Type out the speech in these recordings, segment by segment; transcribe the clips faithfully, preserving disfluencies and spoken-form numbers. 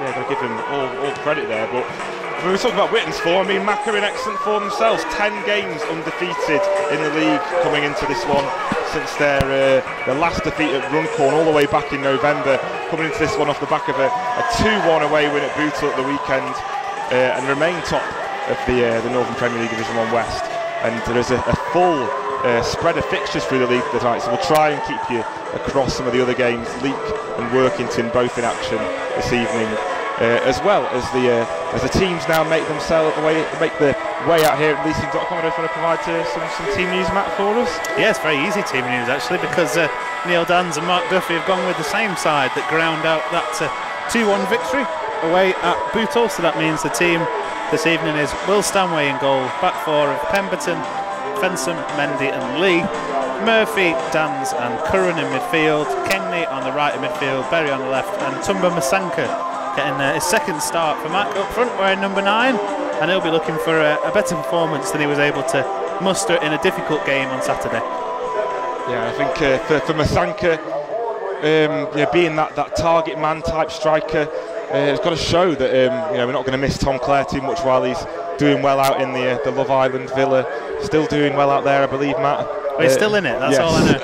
yeah, got to give him all, all credit there. But when we talk about Witton's form, I mean, Mac are in excellent form themselves. Ten games undefeated in the league coming into this one since their uh, their last defeat at Runcorn all the way back in November. Coming into this one off the back of a two one away win at Bootle at the weekend, uh, and remain top of the uh, the Northern Premier League Division One West. And there is a, a full uh, spread of fixtures through the league tonight, so we'll try and keep you across some of the other games. Leek and Workington both in action this evening, uh, as well as the uh, as the teams now make themselves way make the way out here at leasing dot com. I don't want to provide uh, some some team news, Matt, for us. Yeah, it's very easy team news actually, because uh, Neil Dans and Mark Duffy have gone with the same side that ground out that two one uh, victory away at Bootle. So that means the team this evening is Will Stanway in goal, back four of Pemberton, Fensom, Mendy and Lee, Murphy, Dans and Curran in midfield, Kengley on the right of midfield, Berry on the left, and Tumba Masanka getting uh, his second start for Mac up front wearing number nine, and he'll be looking for a, a better performance than he was able to muster in a difficult game on Saturday. Yeah, I think uh, for, for Masanka, um, yeah, being that, that target man type striker, Uh, it's got to show that um, you know, we're not going to miss Tom Clare too much while he's doing well out in the uh, the Love Island villa. Still doing well out there, I believe, Matt. Well, he's uh, still in it. That's yes. all I know.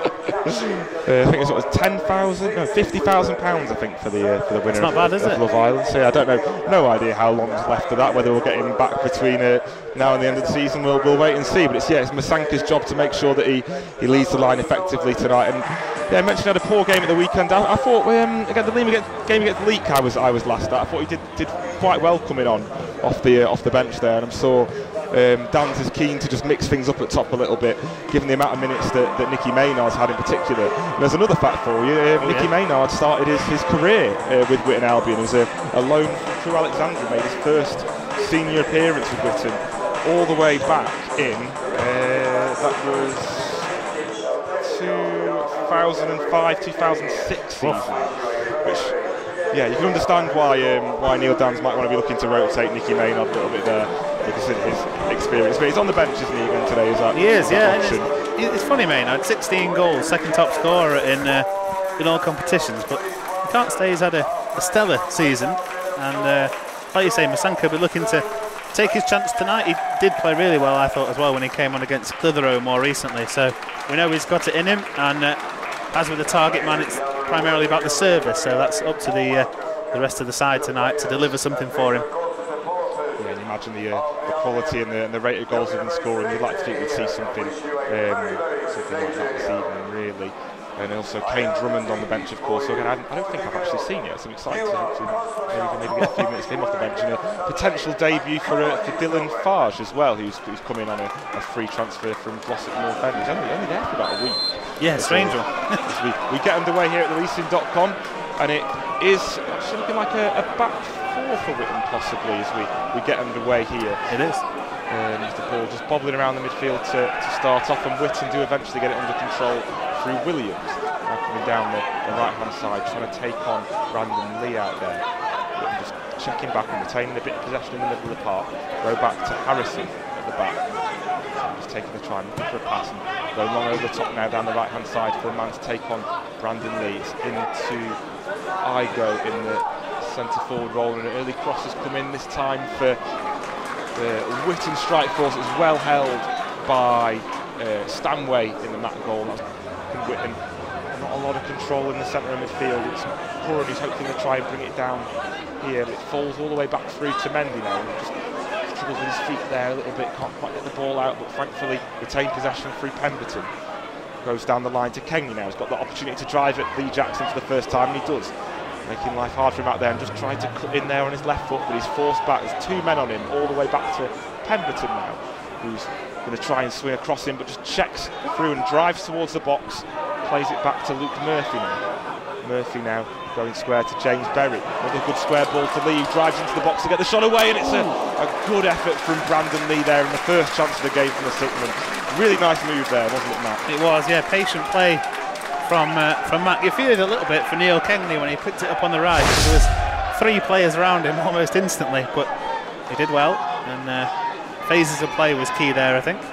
uh, I think it's sort of ten thousand, no, fifty thousand pounds. I think for the uh, for the winner. It's not bad, of, is of it? Love Island. So yeah, I don't know, no idea how long is left of that. Whether we'll get him back between uh, now and the end of the season, we'll we'll wait and see. But it's yeah, it's Masanka's job to make sure that he he leads the line effectively tonight. And yeah, I mentioned he had a poor game at the weekend. I, I thought um, again the game against, game against Leek, I was I was last at. I thought he did did quite well coming on off the uh, off the bench there, and I'm sure um, Dan's is keen to just mix things up at top a little bit, given the amount of minutes that, that Nicky Maynard's had in particular. And there's another fact for you. Uh, oh, Nicky yeah. Maynard started his, his career uh, with Witton Albion as a, a loan through Alexandria, made his first senior appearance with Witton all the way back in uh, that was two thousand five two thousand six season, which yeah, you can understand why um, why Neil Dans might want to be looking to rotate Nicky Maynard a little bit there because of his experience. But he's on the bench, isn't he, again today? Is that he is? That Yeah, it's, it's funny, Maynard, sixteen goals, second top scorer in uh, in all competitions, but you can't say he's had a, a stellar season. And uh, like you say, Masanka will be looking to take his chance tonight. He did play really well, I thought, as well, when he came on against Clitheroe more recently. So we know he's got it in him, and uh, as with the target man, it's primarily about the service. So that's up to the uh, the rest of the side tonight to deliver something for him. Yeah, and imagine the, uh, the quality and the, and the rate of goals he's been scoring. You'd like to think we'd see something, um, something like that this evening, really. And also Kane Drummond on the bench, of course. So again, I, I don't think I've actually seen it. So I'm excited to, to maybe, maybe get a few minutes of him off the bench, and a potential debut for uh, for Dylan Farge as well, who's, who's come in on a, a free transfer from Glossop North End. He's only, only there for about a week. Yeah, strange one. we, we get underway here at the leasing dot com, and it is actually looking like a, a back four for Witton possibly as we, we get underway here. It is. Um, the ball just bobbling around the midfield to, to start off, and Witton do eventually get it under control through Williams. Now coming down the, the right hand side, trying to take on Brandon Lee out there. Witton just checking back and retaining a bit of possession in the middle of the park. Go back to Harrison at the back. So just taking the time, looking for a pass, and going long over the top now down the right hand side for a man to take on Brandon Lee. It's into Igo in the centre forward role, and an early cross has come in this time for the Witton strike force. It's well held by uh, Stanway in the Mac goal. That's Witton. Not a lot of control in the centre of midfield. It's Curran who's hoping to try and bring it down here, but it falls all the way back through to Mendy now. And just struggles with his feet there a little bit, can't quite get the ball out, but thankfully retained possession through Pemberton. Goes down the line to Kengley now. He's got the opportunity to drive at Lee Jackson for the first time, and he does. Making life hard for him out there, and just trying to cut in there on his left foot, but he's forced back. There's two men on him, all the way back to Pemberton now, who's going to try and swing across him, but just checks through and drives towards the box. Plays it back to Luke Murphy now. Murphy now going square to James Berry. Another good square ball to Lee, who drives into the box to get the shot away, and it's a, a good effort from Brandon Lee there in the first chance of the game from the Silkmen. Really nice move there, wasn't it, Matt? It was, yeah, patient play from uh, from Matt. You feared a little bit for Neil Kengley when he picked it up on the right. There was three players around him almost instantly, but he did well, and uh, phases of play was key there, I think.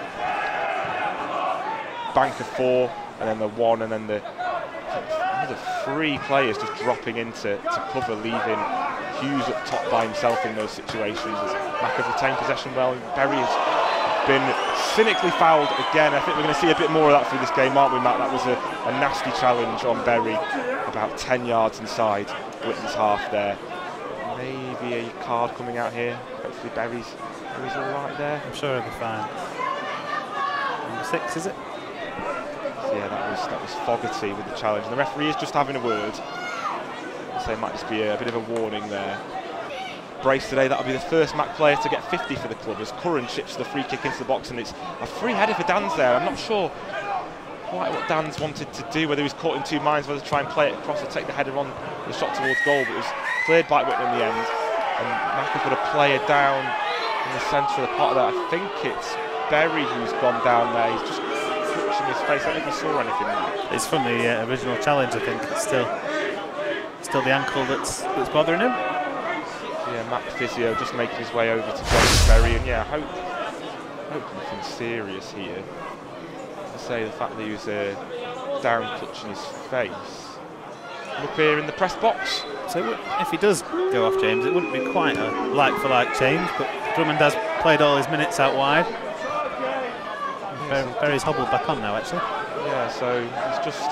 Bank of four, and then the one, and then the another three players just dropping into to cover, leaving Hughes up top by himself in those situations. Mac have retained possession well, and Berry has been cynically fouled again. I think we're going to see a bit more of that through this game, aren't we, Matt? That was a, a nasty challenge on Berry, about ten yards inside Witton's half there. Maybe a card coming out here. Hopefully Berry's, Berry's all right there. I'm sure he'll be fine. Number six, is it? Yeah, that was that was Fogarty with the challenge. And the referee is just having a word. So it might just be a, a bit of a warning there. Brace today, that'll be the first Mac player to get fifty for the club as Curran chips the free kick into the box, and it's a free header for Dan's there. I'm not sure quite what Dan's wanted to do, whether he was caught in two minds, whether to try and play it across or take the header on the shot towards goal, but it was cleared by Witton in the end. And Mac have got a player down in the centre of the pot of that. I think it's Berry who's gone down there. He's just clutching his face. I don't think he saw anything there. It's from the uh, original challenge, I think. It's still, still the ankle that's, that's bothering him. Yeah, Mac physio just making his way over to James Berry, and yeah, I hope, hope nothing serious here. I say the fact that he was uh, down clutching his face. Up here in the press box. So if he does go off James, it wouldn't be quite a like-for-like change, but Drummond has played all his minutes out wide. Yes. Berry's hobbled back on now, actually. Yeah, so he's just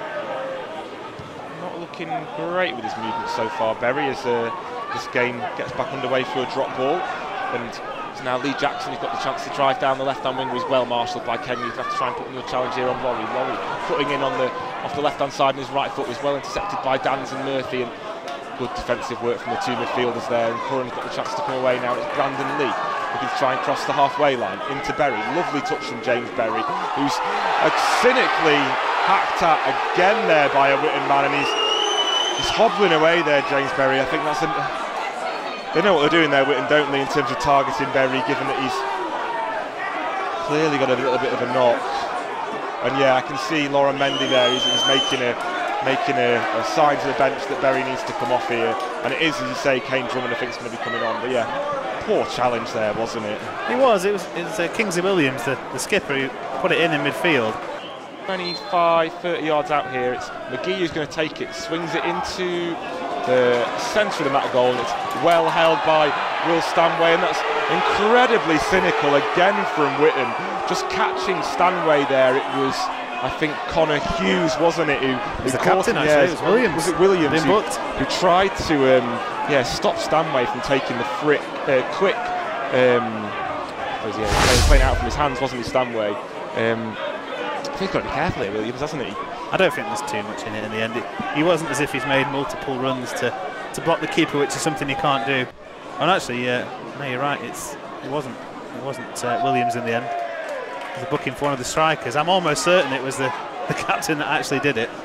not looking great with his movement so far, Berry, as uh, this game gets back underway for a drop ball. And it's now Lee Jackson who's got the chance to drive down the left-hand wing, who's well marshalled by Kenny. He's going to have to try and put another challenge here on Laurie. Laurie putting in on the off the left-hand side, and his right foot was well intercepted by Dans and Murphy, and good defensive work from the two midfielders there. And Curran's got the chance to come away now. It's Brandon Lee looking to try and cross the halfway line into Berry. Lovely touch from James Berry, who's uh, cynically hacked at again there by a Witton man, and he's he's hobbling away there, James Berry. I think that's a, they know what they're doing there, Witton, don't they, in terms of targeting Berry, given that he's clearly got a little bit of a knock. And yeah, I can see Lauren Mendy there. He's, he's making a making a, a sign to the bench that Berry needs to come off here. And it is, as you say, Kane Drummond, I think, is going to be coming on. But yeah, poor challenge there, wasn't it? It was. It was, it was uh, Kingsley Williams, the, the skipper, who put it in in midfield. twenty-five, thirty yards out here. It's McGee who's going to take it, swings it into the centre of the mat goal, and it's well held by Will Stanway, and that's incredibly cynical again from Witton. Just catching Stanway there, it was, I think, Connor Hughes, wasn't it? Who, who the captain, actually, yeah, it was Williams. Was it Williams who, who, who tried to um, yeah, stop Stanway from taking the frick, uh, quick, um, was, yeah, playing out from his hands, wasn't he, Stanway? Um, I think he's got to be careful here, Williams, hasn't he? I don't think there's too much in it in the end. It, he wasn't as if he's made multiple runs to, to block the keeper, which is something he can't do. And actually, uh, no, you're right. It's it wasn't it wasn't uh, Williams in the end. It was a booking for one of the strikers. I'm almost certain it was the, the captain that actually did it.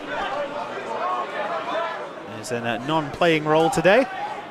He's in a non-playing role today.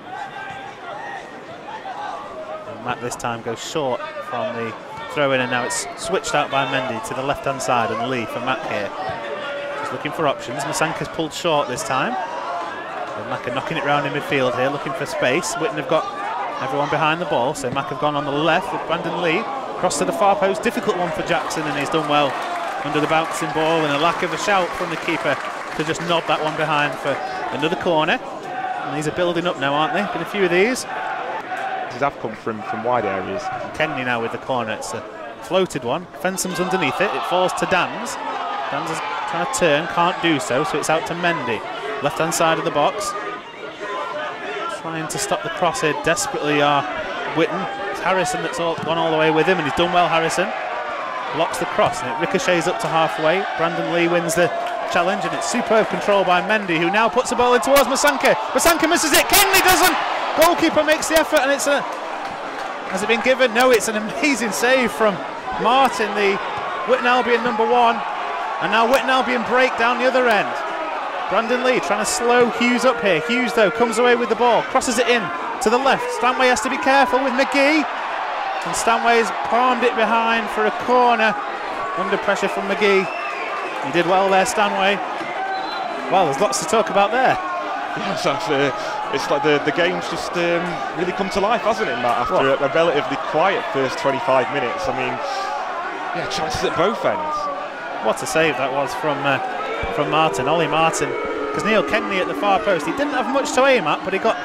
And Matt this time goes short from the throw in, and now it's switched out by Mendy to the left-hand side, and Lee for Mac here. He's looking for options. Masanka's pulled short this time. And Mac are knocking it round in midfield here, looking for space. Witton have got everyone behind the ball, so Mac have gone on the left with Brandon Lee. Cross to the far post, difficult one for Jackson, and he's done well under the bouncing ball, and a lack of a shout from the keeper to just nod that one behind for another corner. And these are building up now, aren't they? Been a few of these. These have come from, from wide areas. Kenny now with the corner. It's a floated one. Fensom's underneath it. It falls to Dans. Dans is trying to turn, can't do so, so it's out to Mendy. Left-hand side of the box. Trying to stop the cross here desperately are Witton. It's Harrison that's all, gone all the way with him, and he's done well, Harrison. Blocks the cross, and it ricochets up to halfway. Brandon Lee wins the challenge, and it's superb control by Mendy, who now puts the ball in towards Masanka. Masanka misses it, Kenley doesn't! Goalkeeper makes the effort, and it's a... Has it been given? No, it's an amazing save from Martin, the Witton Albion number one. And now Witton Albion break down the other end. Brandon Lee trying to slow Hughes up here. Hughes, though, comes away with the ball, crosses it in to the left. Stanway has to be careful with McGee. And Stanway's palmed it behind for a corner. Under pressure from McGee. He did well there, Stanway. Well, there's lots to talk about there. Yes, uh, it's like the, the game's just um, really come to life, hasn't it, Matt, after a, a relatively quiet first twenty-five minutes. I mean, yeah, chances at both ends. What a save that was from uh, from Martin, Ollie Martin. Because Neil Kenley at the far post, he didn't have much to aim at, but he got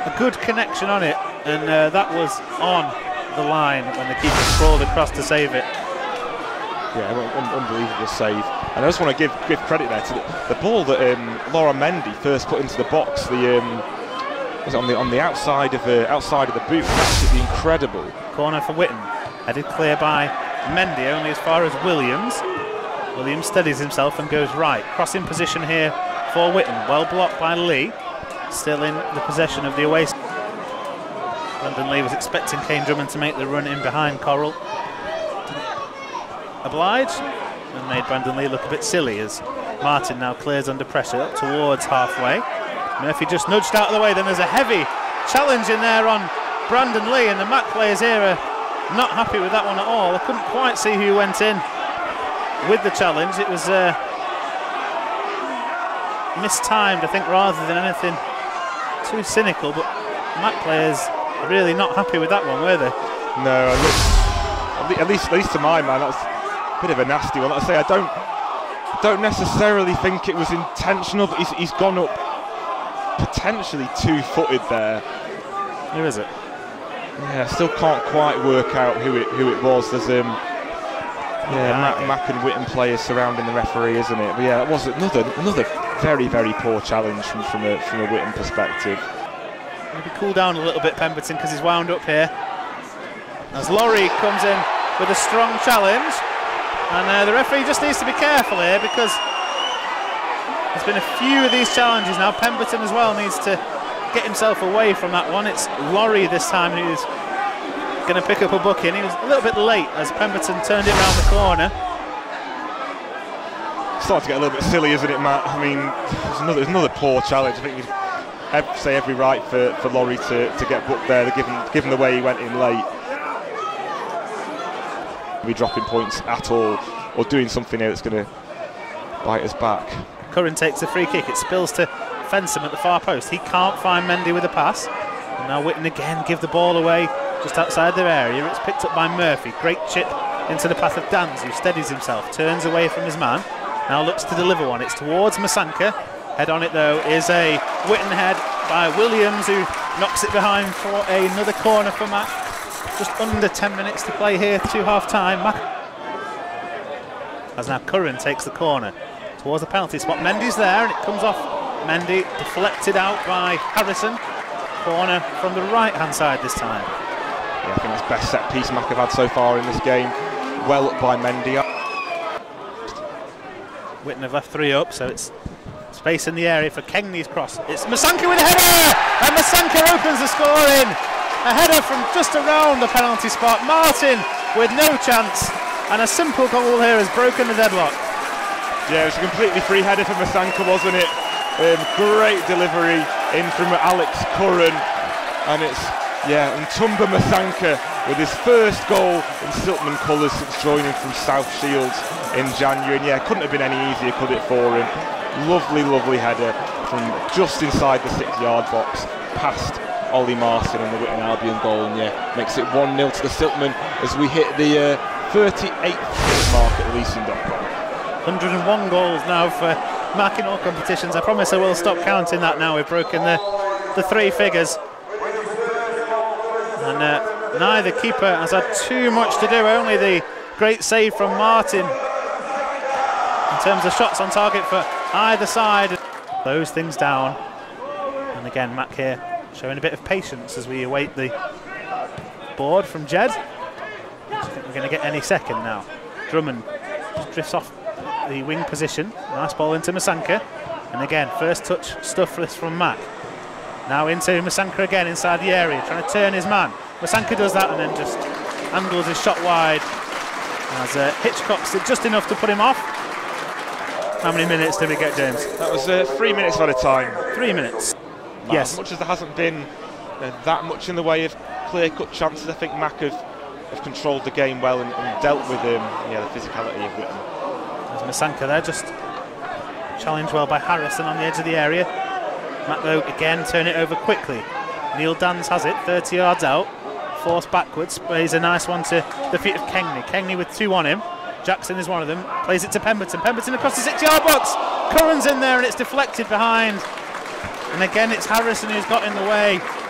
a good connection on it, and uh, that was on the line when the keeper crawled across to save it. Yeah, un unbelievable save. And I just want to give give credit there to the, the ball that um, Laura Mendy first put into the box. The um, was it on the on the outside of the outside of the boot. Absolutely incredible. Corner for Witton, headed clear by Mendy, only as far as Williams. Williams steadies himself and goes right. Crossing position here for Witton. Well blocked by Lee. Still in the possession of the away. Brandon Lee was expecting Kane Drummond to make the run in behind Coral. Oblige, and made Brandon Lee look a bit silly as Martin now clears under pressure up towards halfway. Murphy just nudged out of the way. Then there's a heavy challenge in there on Brandon Lee, and the Mac players here are not happy with that one at all. I couldn't quite see who went in with the challenge. It was uh, mistimed, I think, rather than anything too cynical, but Mac players are really not happy with that one, were they? No, at least, at least to my man, that's a bit of a nasty one. Like I say, I don't, don't necessarily think it was intentional, but he's, he's gone up potentially two-footed there. Who is it? Yeah, I still can't quite work out who it who it was. There's um, yeah, Mac, Mac and Witton players surrounding the referee, isn't it? But yeah, that was another another very very poor challenge from from a from a Witton perspective. Maybe cool down a little bit, Pemberton, because he's wound up here. As Laurie comes in with a strong challenge, and uh, the referee just needs to be careful here because there's been a few of these challenges now. Pemberton as well needs to get himself away from that one. It's Laurie this time who's going to pick up a booking. He was a little bit late as Pemberton turned it round the corner. Starting to get a little bit silly, isn't it, Matt? I mean, there's another, there's another poor challenge. I think we'd have, say every right for, for Laurie to, to get booked there, given, given the way he went in late. Be dropping points at all, or doing something here that's going to bite us back. Curran takes a free kick. It spills to Fensom at the far post. He can't find Mendy with a pass. And now Witton again give the ball away just outside their area. It's picked up by Murphy. Great chip into the path of Dans, who steadies himself, turns away from his man. Now looks to deliver one. It's towards Masanka. Head on it though is a Witton head by Williams, who knocks it behind for another corner for Mac. Just under ten minutes to play here to half time. Mac as now Curran takes the corner towards the penalty spot. Mendy's there and it comes off Mendy, deflected out by Harrison. Corner from the right hand side this time. Yeah, I think it's best set piece Mac have had so far in this game. Well up by Mendy. Witton have left three up, so it's space in the area for Kengney's cross. It's Masanka with a header, and Masanka opens the scoring. A header from just around the penalty spot. Martin with no chance, and a simple goal here has broken the deadlock. Yeah, it was a completely free header for Masanka, wasn't it? Um, great delivery in from Alex Curran, and it's yeah, and Tumba Masanka with his first goal in Silkmen colours since joining from South Shields in January. And yeah, couldn't have been any easier, could it, for him? Lovely, lovely header from just inside the six-yard box, past Ollie Martin and the Witton Albion goal, and yeah, makes it one nil to the Silkmen as we hit the uh, thirty-eighth mark at leasing dot com. one hundred and one goals now for Mac in all competitions. I promise I will stop counting that now. We've broken the, the three figures. And uh, neither keeper has had too much to do, only the great save from Martin in terms of shots on target for either side. Close things down. And again, Mac here showing a bit of patience as we await the board from Jed. I think we're going to get any second now. Drummond just drifts off the wing position. Nice ball into Masanka. And again, first touch stuffless from Mac. Now into Masanka again inside the area, trying to turn his man. Masanka does that and then just angles his shot wide. As uh, Hitchcock's did just enough to put him off. How many minutes did we get, James? That was uh, three minutes at a time. Three minutes. Mac, yes. As much as there hasn't been uh, that much in the way of clear-cut chances, I think Mac have, have controlled the game well and, and dealt with um, yeah, the physicality of Witton. There's Masanka there, just challenged well by Harrison on the edge of the area. Mac though again turn it over quickly. Neil Dans has it, thirty yards out, forced backwards, plays a nice one to the feet of Kengney. Kengney with two on him. Jackson is one of them, plays it to Pemberton. Pemberton across the six-yard box. Curran's in there and it's deflected behind. And again it's Harrison who's got in the way.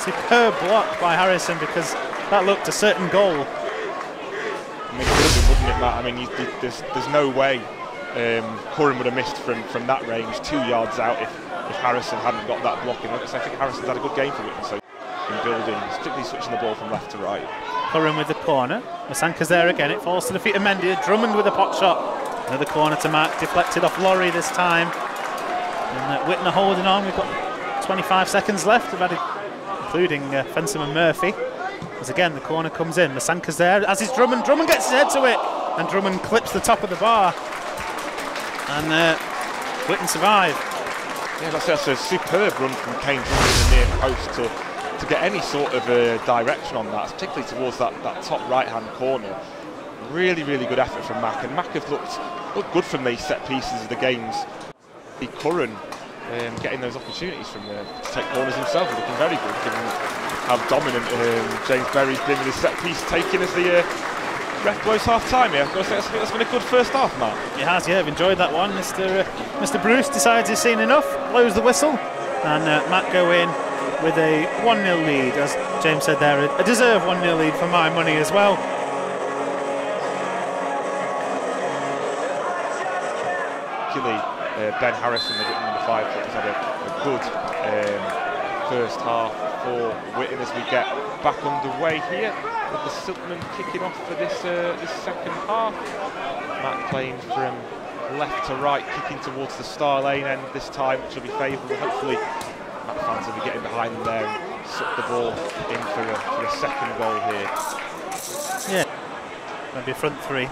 superb block by Harrison, because that looked a certain goal. I mean, it would have been, wouldn't it, Matt? I mean, you, you, there's, there's no way um, Curran would have missed from, from that range, two yards out, if, if Harrison hadn't got that blocking. I think Harrison's had a good game for Witton, so in building, strictly switching the ball from left to right. Curran with the corner. Massanka's there again. It falls to the feet of Mendy. Drummond with a pot shot. Another corner to Mac, deflected off Laurie this time. And uh, Witton are holding on. We've got twenty-five seconds left, we've had a, including uh, Fensom Murphy. As again, the corner comes in. Massanka's there, as is Drummond. Drummond gets his head to it, and Drummond clips the top of the bar. And uh, Witton survive. Yeah, that's, that's a superb run from Kane Drummond in the near post to, to get any sort of uh, direction on that, particularly towards that, that top right-hand corner. Really, really good effort from Mac, and Mac have looked, looked good from these set pieces of the games. The Curran um, getting those opportunities from there to take corners himself, looking very good, given how dominant um, James Berry's been with his set piece taking as the uh, ref blows half time here. I've got to say, that's, that's been a good first half, Matt. It has, yeah, I've enjoyed that one. Mister Uh, Mister Bruce decides he's seen enough, blows the whistle, and uh, Matt go in with a one nil lead. As James said there, a deserved one nil lead for my money as well. Uh, Ben Harrison, the Witton number five, has had a, a good um, first half for Witton as we get back underway here with the Silkmen kicking off for this uh, this second half. Matt playing from left to right, kicking towards the Star Lane end this time, which will be favourable. Hopefully Matt fans will be getting behind them there and suck the ball in for a, for a second goal here. Yeah, maybe front three,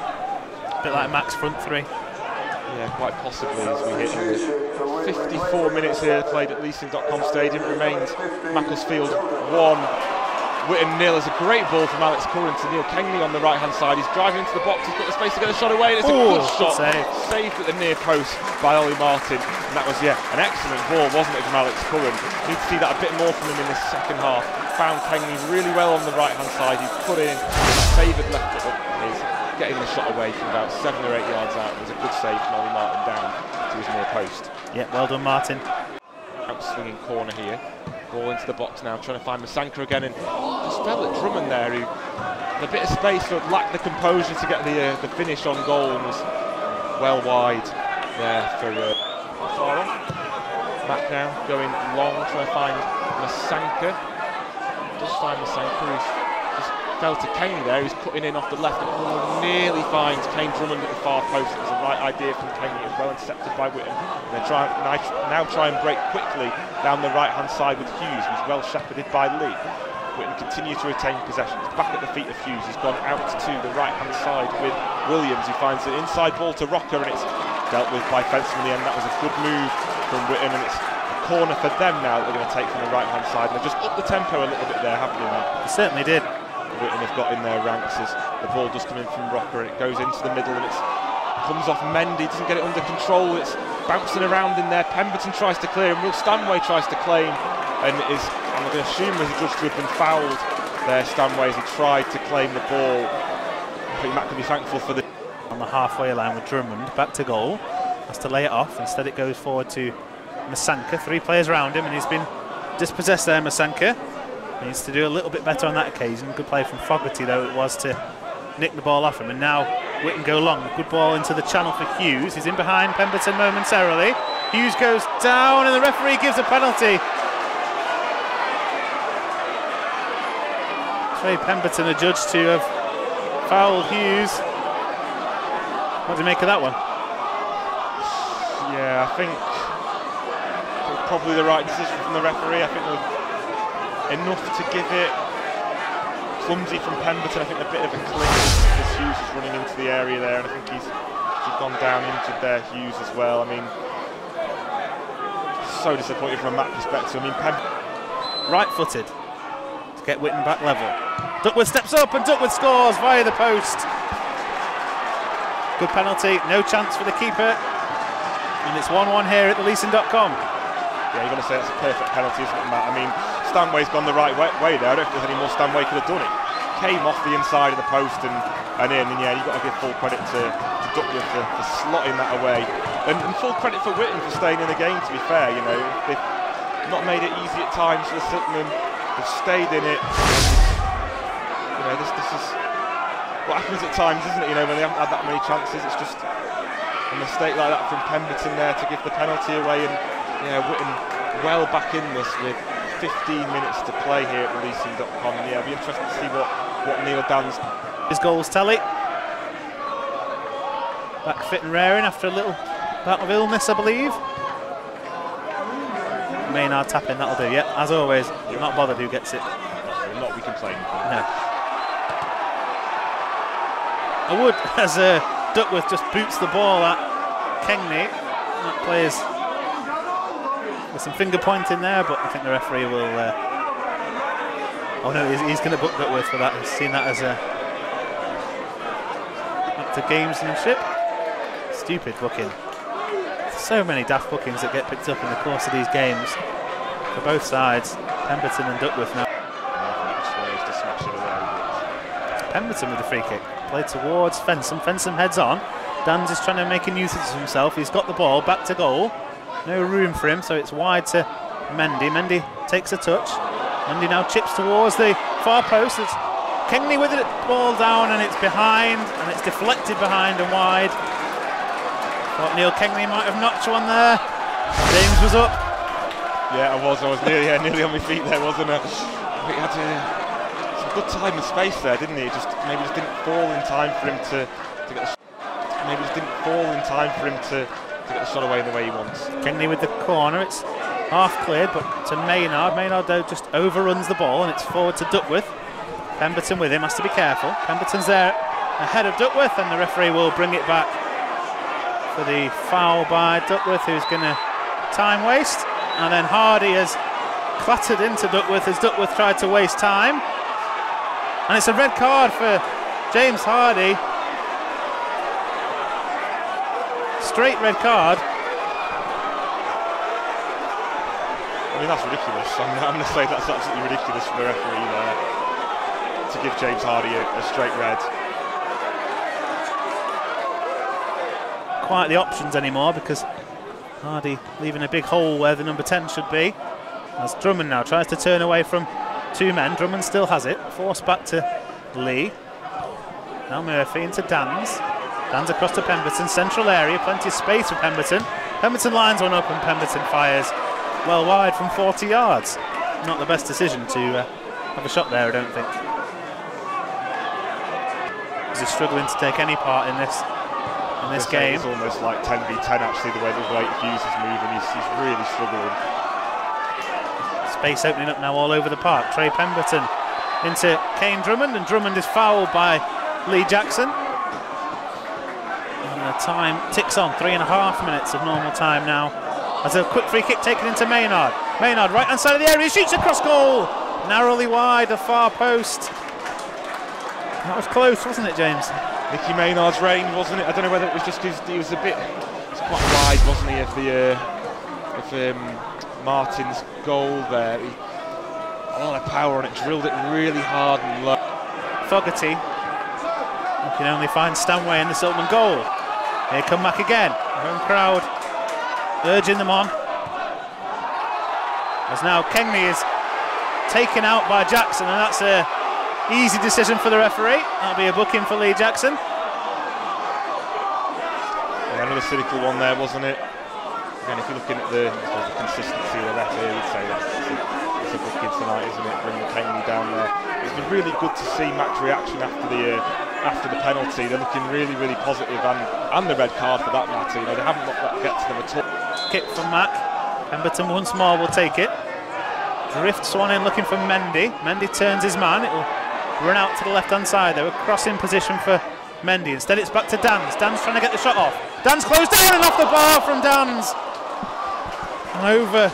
a bit like Matt's front three. Yeah, quite possibly, as we hit the fifty-four minutes here played at leasing dot com Stadium. It remains Macclesfield one, Witton nil. There's a great ball from Alex Curran to Neil Kengley on the right hand side. He's driving into the box, he's got the space to get a shot away, and it's Ooh, a good shot, save. saved at the near post by Ollie Martin. And that was, yeah, an excellent ball, wasn't it, from Alex Curran? Need to see that a bit more from him in this second half. Found Kengley really well on the right hand side. He's put in favoured left foot up his, getting the shot away from about seven or eight yards out. It was a good save from Ollie Martin down to his near post. Yeah, well done, Martin. Out swinging corner here. Ball into the box now, trying to find Massanka again, and just fell at Drummond there, who had a bit of space but lacked the composure to get the uh, the finish on goal, and was well wide there for uh, far off. Matt now going long, trying to find Massanka. Does find Massanka, who's just fell to Kane there, who's cutting in off the left, and oh, nearly finds Kane Drummond at the far post. It was the right idea from Kane, it was well intercepted by Witton. And they try, now try and break quickly down the right hand side with Hughes, who's well shepherded by Lee. Witton continue to retain possession. It's back at the feet of Hughes. He's gone out to the right hand side with Williams. He finds an inside ball to Rocker, and it's dealt with by Fensom in the end. That was a good move from Witton, and it's a corner for them now that they're going to take from the right hand side. And they've just upped the tempo a little bit there, haven't they? They certainly did. Witton have got in their ranks as the ball does come in from Rocker, and it goes into the middle, and it comes off Mendy, doesn't get it under control, it's bouncing around in there. Pemberton tries to clear, and Will Stanway tries to claim, and is, I'm going to assume, as judged to have been fouled there, Stanway, as he tried to claim the ball. I think Matt can be thankful for the... On the halfway line with Drummond, back to goal, has to lay it off, instead it goes forward to Massanka, three players around him, and he's been dispossessed there, Massanka. Needs to do a little bit better on that occasion. Good play from Fogarty though it was to nick the ball off him, and now Witton go long. Good ball into the channel for Hughes. He's in behind Pemberton momentarily. Hughes goes down, and the referee gives a penalty. Trey Pemberton adjudged to have fouled Hughes. What do you make of that one? Yeah, I think it was probably the right decision from the referee. I think there was enough to give it. Clumsy from Pemberton, I think a bit of a clip as Hughes is running into the area there, and I think he's, he's gone down injured there, Hughes as well. I mean, so disappointed from a Matt perspective. I mean, Pemberton right-footed to get Witton back level. Duckworth steps up, and Duckworth scores via the post. Good penalty, no chance for the keeper, and it's one one here at the leasing dot com. Yeah, you're going to say that's a perfect penalty, isn't it, Matt? I mean, Stanway's gone the right way, way there. I don't think there's any more Stanway could have done it. Came off the inside of the post and, and in, and yeah, you've got to give full credit to, to Duckworth for, for slotting that away. And, and full credit for Witton for staying in the game, to be fair. You know, they've not made it easy at times for the Silkmen. They've stayed in it. You know, this this is what happens at times, isn't it? You know, when they haven't had that many chances, it's just a mistake like that from Pemberton there to give the penalty away. And yeah, Witton well back in this with fifteen minutes to play here at releasing dot com. And yeah, it'll be interesting to see what what Neil Dans. His goals tally. Back fit and raring after a little bout of illness, I believe. Maynard tapping, that'll do. Yeah, as always, you're not bothered who gets it. Will not be complaining. No. I would, as uh, Duckworth just boots the ball at Kengney. That plays with some finger pointing there, but I think the referee will. Uh, oh no, he's, he's going to book Duckworth for that. He's seen that as a act of gamesmanship. Stupid booking. So many daft bookings that get picked up in the course of these games for both sides. Pemberton and Duckworth now. Pemberton with the free kick. Played towards Fensom. Fensom heads on. Dans is trying to make a nuisance of himself. He's got the ball back to goal. No room for him, so it's wide to Mendy. Mendy takes a touch. Mendy now chips towards the far post. It's Kengney with it, ball down, and it's behind, and it's deflected behind and wide. Thought Neil Kengney might have knocked one there. James was up. Yeah, I was. I was nearly, yeah, nearly on my feet there, wasn't I? He had uh, some good time and space there, didn't he? Just maybe just didn't fall in time for him to, to get. The maybe just didn't fall in time for him to, to get the shot away in the way he wants. Kengney with the corner. It's half cleared, but to Maynard. Maynard though just overruns the ball, and it's forward to Duckworth. Pemberton with him, has to be careful. Pemberton's there ahead of Duckworth, and the referee will bring it back for the foul by Duckworth, who's going to time waste. And then Hardy has clattered into Duckworth as Duckworth tried to waste time. And it's a red card for James Hardy. Straight red card. I mean, that's ridiculous. I'm, I'm going to say that's absolutely ridiculous for the referee there to give James Hardy a, a straight red. Quite the options anymore, because Hardy leaving a big hole where the number ten should be. As Drummond now tries to turn away from two men. Drummond still has it. Forced back to Lee. Now Murphy into Dans. Dans across to Pemberton. Central area. Plenty of space for Pemberton. Pemberton lines one up and Pemberton fires well wide from forty yards. Not the best decision to uh, have a shot there, I don't think. He's struggling to take any part in this. In this game. It's almost like ten v ten actually, the way the way Hughes is moving. He's, he's really struggling. Space opening up now all over the park. Trey Pemberton into Kane Drummond, and Drummond is fouled by Lee Jackson. And the time ticks on. Three and a half minutes of normal time now. As a quick free kick taken into Maynard. Maynard, right hand side of the area, shoots across goal. Narrowly wide, the far post. That was close, wasn't it, James? Nicky Maynard's range, wasn't it? I don't know whether it was just his, he was a bit, it's quite wide, wasn't he, of the uh, of um, Martin's goal there. He, a lot of power on it, drilled it really hard and low. Fogarty, you can only find Stanway in the Silkmen goal. Here come back again, home crowd urging them on. As now Kengney is taken out by Jackson, and that's a easy decision for the referee. That'll be a booking for Lee Jackson. Yeah, another cynical one there, wasn't it? And if you're looking at the, the consistency of the referee, you'd say that's it's a, it's a booking tonight, isn't it? Bringing Kengney down there. It's been really good to see Mac's reaction after the uh, after the penalty. They're looking really, really positive, and and the red card for that matter. You know, they haven't let that get to them at all. Kick from Mac. Pemberton once more will take it. Drifts one in looking for Mendy. Mendy turns his man. It will run out to the left-hand side. They were crossing position for Mendy. Instead, it's back to Dans. Dans trying to get the shot off. Dans closed down and off the bar from Dans. And over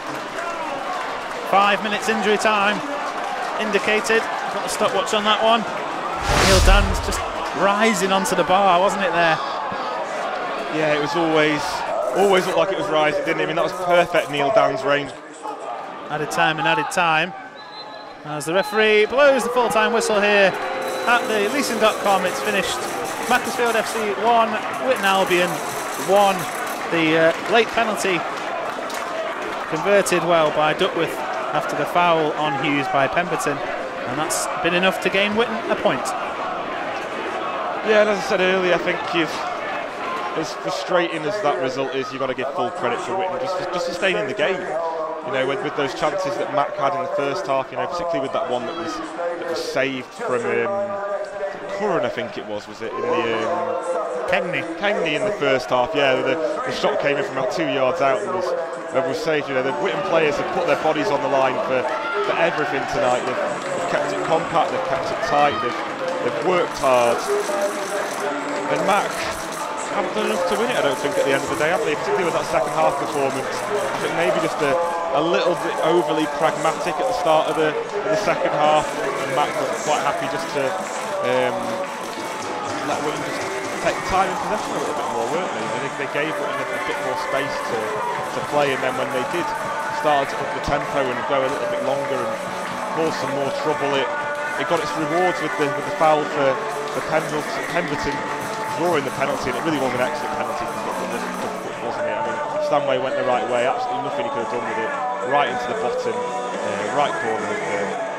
five minutes injury time indicated. Got the stopwatch on that one. Neil Dans just rising onto the bar, wasn't it there? Yeah, it was always, always looked like it was rising, didn't it? I mean, that was perfect Neil Dans range. Added time and added time. As the referee blows the full-time whistle here at the releasing dot com, it's finished. Macclesfield F C one, Witton Albion one. The uh, late penalty converted well by Duckworth after the foul on Hughes by Pemberton, and that's been enough to gain Witton a point. Yeah, and as I said earlier, I think you've, as frustrating as that result is, you've got to give full credit to Witton just for, just for staying in the game. You know, with, with those chances that Mac had in the first half, you know, particularly with that one that was that was saved from um, Curran, I think it was, was it in the um, Kengney. Kengney in the first half? Yeah, the, the shot came in from about two yards out and was, uh, was saved. You know, the Witton players have put their bodies on the line for, for everything tonight. They've, they've kept it compact, they've kept it tight, they've, they've worked hard. And Mac haven't done enough to win it, I don't think, at the end of the day, have they? Particularly with that second half performance. I think maybe just a, a little bit overly pragmatic at the start of the, of the second half, and Mac was quite happy just to um, let Witton just take time and possession a little bit more, weren't they? I think they gave Witton a, a bit more space to, to play, and then when they did start to up the tempo and go a little bit longer and cause some more trouble, it, it got its rewards with the, with the foul for, for Pemberton, Pemberton drawing the penalty, and it really was an excellent penalty, wasn't it? I mean, Stanway went the right way, absolutely nothing he could have done with it, right into the bottom, uh, right corner of the